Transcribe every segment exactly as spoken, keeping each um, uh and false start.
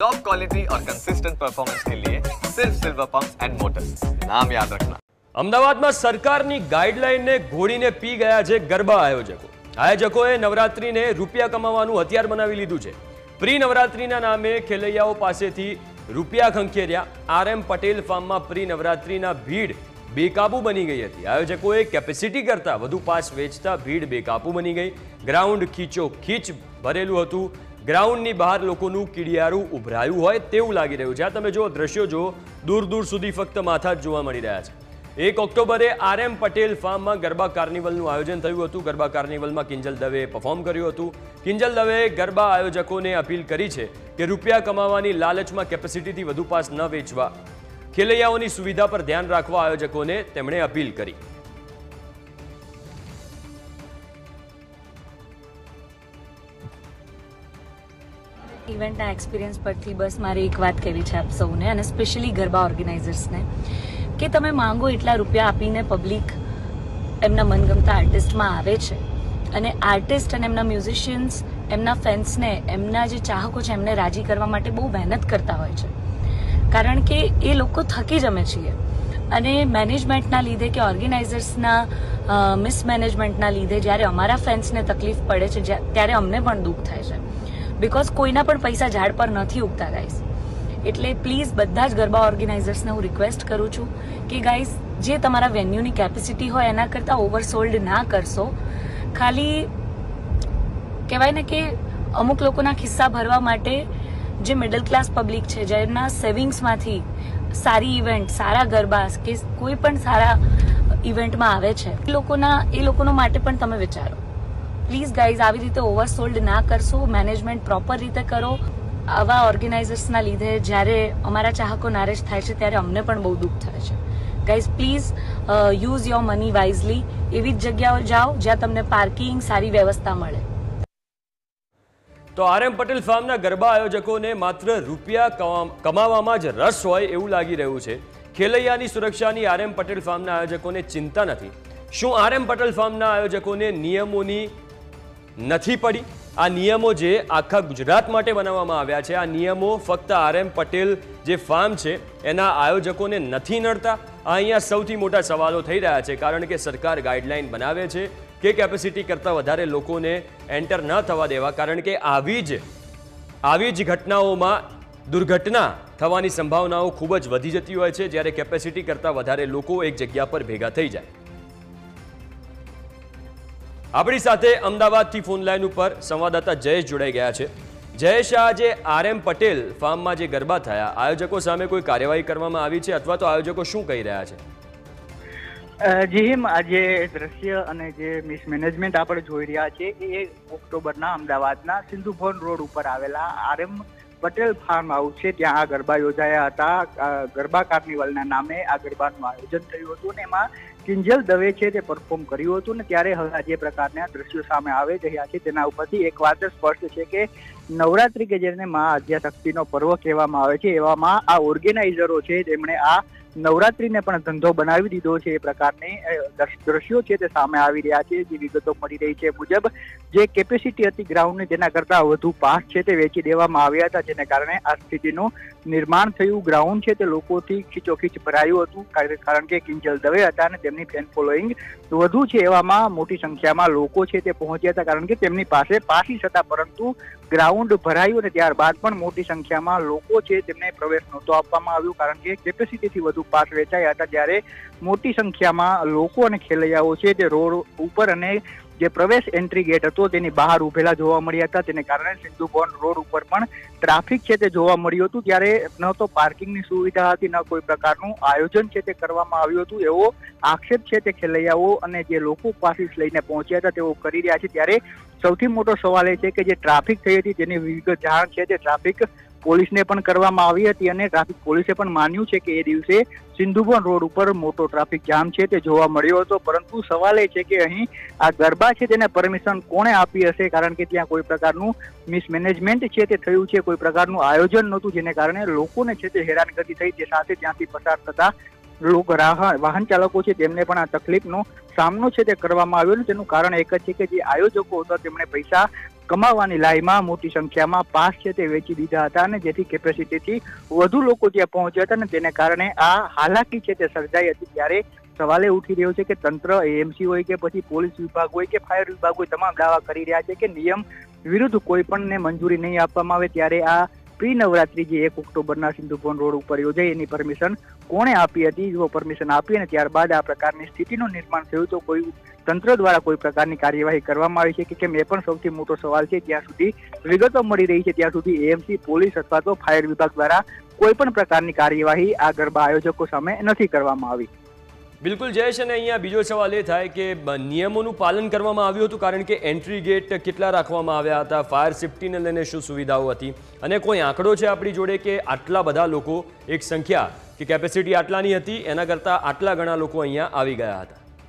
Top quality और consistent performance के लिए सिर्फ सिल्वर पंप्स एंड मोटर्स, नाम याद रखना। અમદાવાદમાં સરકારની ગાઈડલાઈનને ઘોડીને પી ગયા છે ગરબા આયોજકો. આયોજકોએ નવરાત્રીને રૂપિયા કમાવાનું હથિયાર બનાવી લીધું છે. પ્રી નવરાત્રીના નામે ખેલૈયાઓ પાસેથી રૂપિયા ખંખેર્યા. આર એમ પટેલ ફાર્મમાં પ્રી નવરાત્રીના ભીડ બેકાબુ બની ગઈ હતી. આયોજકોએ કેપેસિટી કરતા વધુ પાસ વેચતા ભીડ બેકાબુ બની ગઈ. ગ્રાઉન્ડ ખીચો ખીચ ભરેલું હતું. ગ્રાઉન્ડની બહાર લોકોનું કીડિયારું ઉભરાયું હોય તેવું લાગી રહ્યું છે. આ તમે જો દ્રશ્યો જો, દૂર દૂર સુધી ફક્ત માથા જ જોવા મળી રહ્યા છે. એક ઓક્ટોબરે આર એમ પટેલ ફાર્મમાં ગરબા કાર્નિવલનું આયોજન થયું હતું. ગરબા કાર્નિવલમાં કિંજલ દવેએ પરફોર્મ કર્યું હતું. કિંજલ દવેએ ગરબા આયોજકોને અપીલ કરી છે કે રૂપિયા કમાવાની લાલચમાં કેપેસિટીથી વધુ પાસ ન વેચવા. ખેલૈયાઓની સુવિધા પર ધ્યાન રાખવા આયોજકોને તેમણે અપીલ કરી. ઇવેન્ટના એક્સપિરિયન્સ પરથી બસ મારે એક વાત કહેવી છે આપ સૌને, અને સ્પેશિયલી ગરબા ઓર્ગેનાઇઝર્સને, કે તમે માંગો એટલા રૂપિયા આપીને પબ્લિક એમના મનગમતા આર્ટિસ્ટમાં આવે છે, અને આર્ટિસ્ટ અને એમના મ્યુઝિશિયન્સ એમના ફેન્સને, એમના જે ચાહકો છે એમને રાજી કરવા માટે બહુ મહેનત કરતા હોય છે. કારણ કે એ લોકો થકી જ અમે છીએ, અને મેનેજમેન્ટના લીધે કે ઓર્ગેનાઇઝર્સના મિસમેનેજમેન્ટના લીધે જ્યારે અમારા ફેન્સને તકલીફ પડે છે ત્યારે અમને પણ દુઃખ થાય છે. બિકોઝ કોઈના પણ પૈસા ઝાડ પર નથી ઉગતા ગાઈસ. એટલે પ્લીઝ બધા જ ગરબા ઓર્ગેનાઇઝર્સને હું રિક્વેસ્ટ કરું છું કે ગાઈસ, જે તમારા વેન્યુની કેપેસિટી હોય એના કરતાં ઓવરસોલ્ડ ના કરશો. ખાલી કહેવાય ને કે અમુક લોકોના ખિસ્સા ભરવા માટે જે મિડલ ક્લાસ પબ્લિક છે, જેના સેવિંગ્સમાંથી સારી ઇવેન્ટ, સારા ગરબા કે કોઈ પણ સારા ઇવેન્ટમાં આવે છે, એ લોકોના એ લોકોનો માટે પણ તમે વિચારો. પ્લીઝ ગાઈઝ, આવી રીતે ઓવરસોલ્ડ ના કરશો. મેનેજમેન્ટ પ્રોપર રીતે કરો. આવા ઓર્ગેનાઇઝર્સના લીધે જ્યારે અમારા ચાહકો નારાજ થાય છે ત્યારે અમને પણ બહુ દુઃખ થાય છે. Guys please use your money wisely. એવી જ જગ્યાઓ જાઓ જ્યાં તમને પાર્કિંગ, સારી વ્યવસ્થા મળે. તો આર એમ પટેલ ફાર્મના ગરબા આયોજકોને માત્ર રૂપિયા કમાવામાં જ રસ હોય એવું લાગી રહ્યું છે. ખેલૈયાની સુરક્ષાની આર એમ પટેલ ફાર્મના આયોજકોને ચિંતા નથી. શું આર એમ પટેલ ફાર્મના આયોજકોને નિયમોની નથી પડી? આ નિયમો જે આખા ગુજરાત માટે બનાવવામાં આવ્યા છે, આ નિયમો ફક્ત આર એમ પટેલ જે ફાર્મ છે એના આયોજકોને નથી નડતા? અહીંયા સૌથી મોટા સવાલો થઈ રહ્યા છે. કારણ કે સરકાર ગાઈડલાઈન બનાવે છે કે કેપેસિટી કરતાં વધારે લોકોને એન્ટર ન થવા દેવા. કારણ કે આવી જ આવી જ ઘટનાઓમાં દુર્ઘટના થવાની સંભાવનાઓ ખૂબ જ વધી જતી હોય છે જ્યારે કેપેસિટી કરતાં વધારે લોકો એક જગ્યા પર ભેગા થઈ જાય. આપણી સાથે અમદાવાદથી ફોન લાઈન ઉપર સંવાદદાતા જયેશ જોડાઈ ગયા છે. જયેશ, આજે આર એમ પટેલ ફાર્મમાં જે ગરબા થયા, આયોજકો સામે કોઈ કાર્યવાહી કરવામાં આવી છે, અથવા તો આયોજકો શું કહી રહ્યા છે? જી હિમ, આજે દ્રશ્ય અને જે મિસમેનેજમેન્ટ આપણે જોઈ રહ્યા છે એ ઓક્ટોબરના અમદાવાદના સિંધુ ભવન રોડ ઉપર આવેલા R M Patel farm house છે. ત્યાં આ ગરબા યોજાયા હતા. ગરબા કાર્નિવલના નામે આ ગરબાનું આયોજન થયું હતું, અને એમાં કિંજલ દવે છે તે પરફોર્મ કર્યું હતું. ને ત્યારે હવે જે પ્રકારના દ્રશ્યો સામે આવી રહ્યા છે તેના ઉપરથી એક વાત સ્પષ્ટ છે કે નવરાત્રી કે જેને મા આદ્યાશક્તિનો પર્વ કહેવામાં આવે છે, એવામાં આ ઓર્ગેનાઇઝરો છે તેમણે આ નવરાત્રીને પણ ધંધો બનાવી દીધો છે. એ પ્રકારની દ્રશ્યો છે તે સામે આવી રહ્યા છે. જે વિગતો મળી રહી છે મુજબ જે કેપેસિટી હતી ગ્રાઉન્ડની તેના કરતાં વધુ પાસ છે તે વેચી દેવામાં આવ્યા હતા, જેને કારણે આ સ્થિતિનું નિર્માણ થયું. ગ્રાઉન્ડ છે તે લોકોથી ખીચોખીચ ભરાયું હતું, કારણ કે કિંજલ દવે હતા અને તેમની ફેન ફોલોઈંગ વધુ છે. એવામાં મોટી સંખ્યામાં લોકો છે તે પહોંચ્યા હતા, કારણ કે તેમની પાસે પાસીસ હતા, પરંતુ ગ્રાઉન્ડ ભરાયું અને ત્યારબાદ પણ મોટી સંખ્યામાં લોકો છે તેમને પ્રવેશ નહોતો આપવામાં આવ્યો, કારણ કે કેપેસિટીથી વધુ પાસ વેચાયા હતા. જ્યારે મોટી સંખ્યામાં લોકો અને ખેલૈયાઓ છે તે રોડ ઉપર અને જે પ્રવેશ એન્ટ્રી ગેટ હતો તેની બહાર ઉભેલા જોવા મળ્યા હતા, તેને કારણે સિંધુ ભવન રોડ ઉપર પણ ટ્રાફિક છે તે જોવા મળ્યું હતું. ત્યારે ન તો પાર્કિંગની સુવિધા હતી, ન કોઈ પ્રકારનું આયોજન છે તે કરવામાં આવ્યું હતું, એવો આક્ષેપ છે તે ખેલૈયાઓ અને જે લોકો પાસીસ લઈને પહોંચ્યા હતા તેઓ કરી રહ્યા છે. ત્યારે સૌથી મોટો સવાલ એ છે કે જે ટ્રાફિક થઈ હતી તેની વિગત જાણ છે તે ટ્રાફિક પોલીસને પણ કરવામાં આવી હતી, અને ટ્રાફિક પોલીસે પણ માન્યું છે કે એ દિવસે સિંધુભવન રોડ ઉપર મોટો ટ્રાફિક જામ છે તે જોવા મળ્યો હતો. પરંતુ સવાલ એ છે કે અહીં આ ગરબા છે તેને પરમિશન કોણે આપી હશે, કારણ કે ત્યાં કોઈ પ્રકારનું મિસમેનેજમેન્ટ છે તે થયું છે, કોઈ પ્રકારનું આયોજન નહોતું, જેને કારણે લોકોને છે તે હેરાનગતિ થઈ. તે સાથે ત્યાંથી પસાર થતા લોકો વાહન ચાલકો છે તેમને પણ આ તકલીફનો સામનો છે તે કરવામાં આવ્યો. તેનું કારણ એક જ છે કે જે આયોજકો હતા તેમણે પૈસા કમાવાની લાઈમાં મોટી સંખ્યામાં પાસ છે તે વેચી દીધા હતા અને જેથી કેપેસિટીથી વધુ લોકો ત્યાં પહોંચ્યા હતા અને તેને કારણે આ હાલાકી છે તે સર્જાઈ હતી। ત્યારે સવાલે ઉઠી રહ્યો છે કે તંત્ર એએમસી હોય કે પછી પોલીસ વિભાગ હોય કે ફાયર વિભાગ હોય તમામ દાવા કરી રહ્યા છે કે નિયમ વિરુદ્ધ કોઈ પણને મંજૂરી નહીં આપવામાં આવે। ત્યારે આ પ્રી નવરાત્રી જે એક ઓક્ટોબરના સિંધુભવન રોડ ઉપર યોજાઈ એની પરમિશન કોણે આપી હતી? જો પરમિશન આપી અને ત્યારબાદ આ પ્રકારની સ્થિતિનું નિર્માણ થયું તો કોઈ તંત્ર દ્વારા કોઈ પ્રકારની કાર્યવાહી કરવામાં આવી છે કે કેમ એ પણ સૌથી મોટો સવાલ છે। જ્યાં સુધી વિગતો મળી રહી છે ત્યાં સુધી એએમસી પોલીસ અથવા તો ફાયર વિભાગ દ્વારા કોઈ પણ પ્રકારની કાર્યવાહી આ ગરબા આયોજકો સામે નથી કરવામાં આવી। બિલકુલ જયેશ, અને અહીંયા બીજો સવાલ એ થાય કે નિયમોનું પાલન કરવામાં આવ્યું હતું, કારણ કે એન્ટ્રી ગેટ કેટલા રાખવામાં આવ્યા હતા, ફાયર સેફટીને લઈને શું સુવિધાઓ હતી, અને કોઈ આંકડો છે આપણી જોડે કે આટલા બધા લોકો, એક સંખ્યા કે કેપેસિટી આટલાની હતી એના કરતાં આટલા ઘણા લોકો અહીંયા આવી ગયા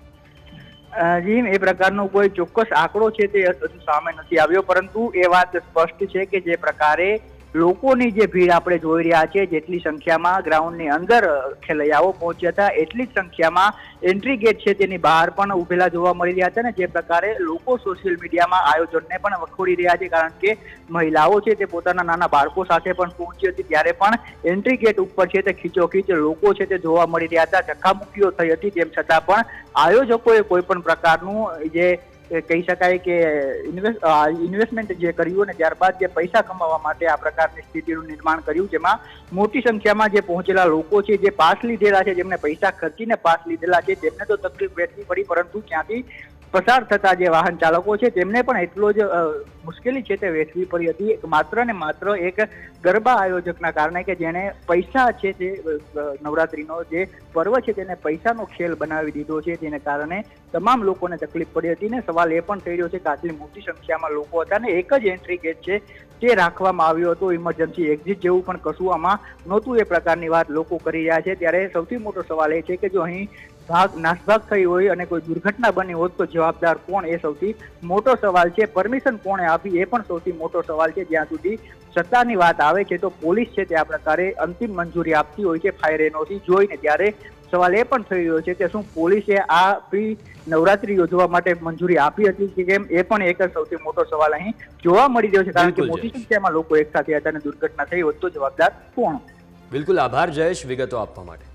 હતા? જી, એ પ્રકારનો કોઈ ચોક્કસ આંકડો છે તે હજુ સામે નથી આવ્યો, પરંતુ એ વાત સ્પષ્ટ છે કે જે પ્રકારે લોકોની જે ભીડ આપણે જોઈ રહ્યા છે, જેટલી સંખ્યામાં ગ્રાઉન્ડની અંદર ખેલૈયાઓ પહોંચ્યા હતા એટલી જ સંખ્યામાં એન્ટ્રી ગેટ છે તેની બહાર પણ ઉભેલા જોવા મળી રહ્યા હતા ને જે પ્રકારે લોકો સોશિયલ મીડિયામાં આયોજનને પણ વખોડી રહ્યા છે, કારણ કે મહિલાઓ છે તે પોતાના નાના બાળકો સાથે પણ પહોંચી હતી ત્યારે પણ એન્ટ્રી ગેટ ઉપર છે તે ખીચોખીચ લોકો છે તે જોવા મળી રહ્યા હતા। ધક્કામુક્કીઓ થઈ હતી, તેમ છતાં પણ આયોજકોએ કોઈ પણ પ્રકારનું જે કહી શકાય કે ઇન્વેસ્ટમેન્ટ જે કર્યું અને ત્યારબાદ જે પૈસા કમાવા માટે આ પ્રકારની સ્થિતિનું નિર્માણ કર્યું, જેમાં મોટી સંખ્યામાં જે પહોંચેલા લોકો છે, જે પાસ લીધેલા છે, જેમને પૈસા ખર્ચીને પાસ લીધેલા છે, તેમને તો તકલીફ વેઠવી પડી, પરંતુ ત્યાંથી પસાર થતા જે વાહન ચાલકો છે તેમને પણ એટલો જ મુશ્કેલી છે તે વેઠવી પડી હતી, માત્ર ને માત્ર એક ગરબા આયોજકના કારણે કે જેને પૈસા છે તે નવરાત્રીનો જે પર્વ છે તેને પૈસાનો ખેલ બનાવી દીધો છે, તેને કારણે તમામ લોકોને તકલીફ પડી હતી। ને સવાલ એ પણ થઈ રહ્યો છે કે આટલી મોટી સંખ્યામાં લોકો હતા ને એક જ એન્ટ્રી ગેટ છે તે રાખવામાં આવ્યો હતો, ઇમરજન્સી એક્ઝિટ જેવું પણ કશું આમાં નહોતું, એ પ્રકારની વાત લોકો કરી રહ્યા છે। ત્યારે સૌથી મોટો સવાલ એ છે કે જો અહીં ભાગ નાસભાગ થઈ હોય અને કોઈ દુર્ઘટના બની હોત તો જવાબદાર કોણ, એ સૌથી મોટો સવાલ છે। પરમિશન કોણે આપી એ પણ સૌથી મોટો સવાલ છે। જ્યાં સુધી સત્તાની વાત આવે છે તો પોલીસ છે તે આ પ્રકારે અંતિમ મંજૂરી આપતી હોય છે ફાયર એનઓસી જોઈને, ત્યારે સવાલ એ પણ થઈ રહ્યો છે કે શું પોલીસે આ પ્રી નવરાત્રી યોજવા માટે મંજૂરી આપી હતી કે કેમ, એ પણ એક સૌથી મોટો સવાલ અહીં જોવા મળી રહ્યો છે, કારણ કે મોટી સંખ્યામાં લોકો એક સાથે હતા અને દુર્ઘટના થઈ હોત તો જવાબદાર કોણ? બિલકુલ, આભાર જયેશ વિગતો આપવા માટે।